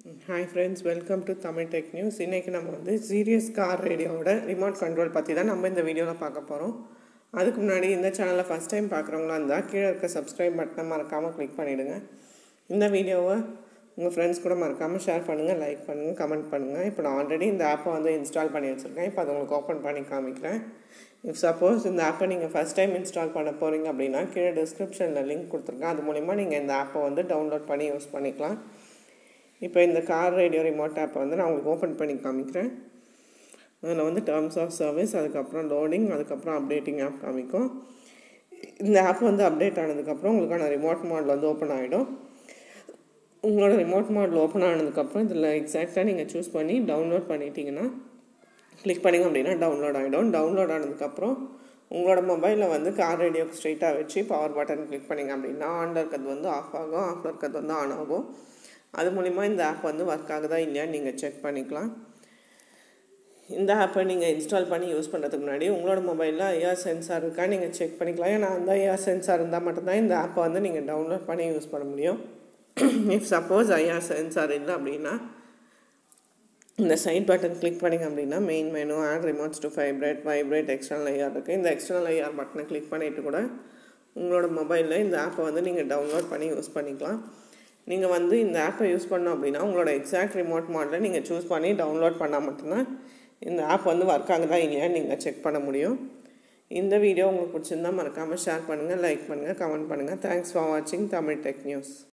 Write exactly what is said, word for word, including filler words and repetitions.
Hi friends, welcome to Tamil Tech News. இன்னைக்கு நம்ம வந்து SIRIUS Car Radioவோட ரிமோட் கண்ட்ரோல் பற்றி தான் நம்ம இந்த வீடியோவில் பார்க்க போகிறோம். அதுக்கு முன்னாடி இந்த சேனலை ஃபஸ்ட் டைம் பார்க்குறவங்களா இருந்தால் கீழே இருக்க சப்ஸ்கிரைப் பட்டனை மறக்காமல் கிளிக் பண்ணிவிடுங்க. இந்த வீடியோவை உங்கள் ஃப்ரெண்ட்ஸ் கூட மறக்காமல் ஷேர் பண்ணுங்கள், லைக் பண்ணுங்கள், கமெண்ட் பண்ணுங்கள். இப்போ நான் ஆல்ரெடி இந்த ஆப்பை வந்து இன்ஸ்டால் பண்ணி வச்சுருக்கேன். இப்போ அதை உங்களுக்கு ஓப்பன் பண்ணி காமிக்கிறேன். இஃப் சப்போஸ் இந்த ஆப்பை நீங்கள் ஃபஸ்ட் டைம் இன்ஸ்டால் பண்ண போகிறீங்க அப்படின்னா கீழே டிஸ்கிரிப்ஷனில் லிங்க் கொடுத்துருக்கேன். அது மூலிமா நீங்கள் இந்த ஆப்பை வந்து டவுன்லோட் பண்ணி யூஸ் பண்ணிக்கலாம். இப்போ இந்த கார் ரேடியோ ரிமோட் ஆப்பை வந்து நான் உங்களுக்கு ஓப்பன் பண்ணி காமிக்கிறேன். அதில் வந்து டேர்ம்ஸ் ஆஃப் சர்வீஸ், அதுக்கப்புறம் லோடிங், அதுக்கப்புறம் அப்டேட்டிங் ஆப் காமிக்கும். இந்த ஆப் வந்து அப்டேட் ஆனதுக்கப்புறம் உங்களுக்கான ரிமோட் மாடல் வந்து ஓப்பன் ஆகிடும். உங்களோட ரிமோட் மாடல் ஓப்பன் ஆனதுக்கப்புறம் இதில் எக்ஸாக்டாக நீங்கள் சூஸ் பண்ணி டவுன்லோட் பண்ணிட்டீங்கன்னா கிளிக் பண்ணிங்க அப்படின்னா டவுன்லோட் ஆகிடும். டவுன்லோட் ஆனதுக்கப்புறம் உங்களோட மொபைலில் வந்து கார் ரேடியோக்கு ஸ்ட்ரெயிட்டாக வச்சு பவர் பட்டன் கிளிக் பண்ணிங்க அப்படின்னா ஆனில் இருக்கிறது வந்து ஆஃப் ஆகும், ஆஃபில் இருக்கிறது வந்து ஆன் ஆகும். அது மூலிமா இந்த ஆப் வந்து ஒர்க் ஆகுதா இல்லையான்னு நீங்கள் செக் பண்ணிக்கலாம். இந்த ஆப்பை நீங்கள் இன்ஸ்டால் பண்ணி யூஸ் பண்ணுறதுக்கு முன்னாடி உங்களோட மொபைலில் ஐஆர் சென்சார் இருக்கா நீங்கள் செக் பண்ணிக்கலாம். ஏன்னா அந்த ஐஆர் சென்சார் இருந்தால் மட்டும்தான் இந்த ஆப்பை வந்து நீங்கள் டவுன்லோட் பண்ணி யூஸ் பண்ண முடியும். இஃப் சப்போஸ் ஐஆர் சென்சார் இல்லை அப்படின்னா இந்த சைட் பட்டன் கிளிக் பண்ணிங்க அப்படின்னா main menu, add remotes to vibrate, vibrate, external IR இருக்குது. இந்த எக்ஸ்டர்னல் ஐஆர் பட்டனை கிளிக் பண்ணிவிட்டு கூட உங்களோட மொபைலில் இந்த ஆப்பை வந்து நீங்கள் டவுன்லோட் பண்ணி யூஸ் பண்ணிக்கலாம். நீங்கள் வந்து இந்த ஆப்பை யூஸ் பண்ணோம் அப்படின்னா உங்களோட எக்ஸாக்ட் ரிமோட் மாடலில் நீங்கள் சூஸ் பண்ணி டவுன்லோட் பண்ணால் மட்டும்தான் இந்த ஆப் வந்து ஒர்க் ஆகுதா இல்லையான்னு நீங்கள் செக் பண்ண முடியும். இந்த வீடியோ உங்களுக்கு பிடிச்சிருந்தால் மறக்காமல் ஷேர் பண்ணுங்கள், லைக் பண்ணுங்கள், கமெண்ட் பண்ணுங்கள். தேங்க்ஸ் ஃபார் வாட்சிங் தமிழ் டெக் நியூஸ்.